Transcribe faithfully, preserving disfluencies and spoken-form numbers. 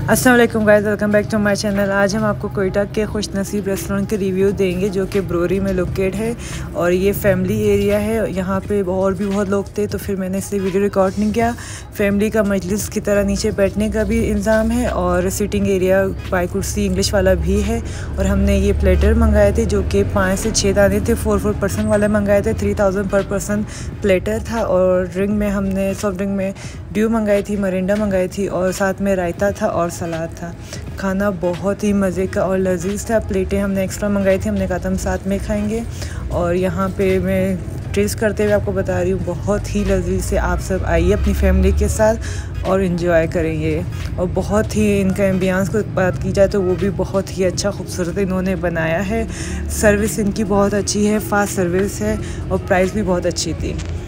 अस्सलाम वालेकुम guys, welcome back to my channel. आज हम आपको कोयटा के खुश नसीब रेस्टोरेंट के रिव्यू देंगे जो कि ब्रोरी में लोकेट है और ये फैमिली एरिया है। यहाँ पे और भी बहुत लोग थे तो फिर मैंने इसलिए वीडियो रिकॉर्ड नहीं किया। फैमिली का मजलिस की तरह नीचे बैठने का भी इंतज़ाम है और सिटिंग एरिया बाई कुर्सी इंग्लिश वाला भी है। और हमने ये प्लेटर मंगाए थे जो कि पाँच से छः दाने थे, फोर फोर पर्सन वाले मंगाए थे। Three thousand per person platter था। और ड्रिंक में हमने सॉफ्ट ड्रिंक में ड्यू मंगाई थी, मरिंडा मंगाई थी और साथ में रायता था और सलाद था। खाना बहुत ही मज़े का और लजीज था। प्लेटें हमने एक्स्ट्रा मंगाई थी, हमने कहा था हम साथ में खाएंगे। और यहाँ पे मैं टेस्ट करते हुए आपको बता रही हूँ, बहुत ही लजीज से। आप सब आइए अपनी फैमिली के साथ और इन्जॉय करेंगे। और बहुत ही इनका एम्बियंस को बात की जाए तो वो भी बहुत ही अच्छा खूबसूरत इन्होंने बनाया है। सर्विस इनकी बहुत अच्छी है, फास्ट सर्विस है और प्राइस भी बहुत अच्छी थी।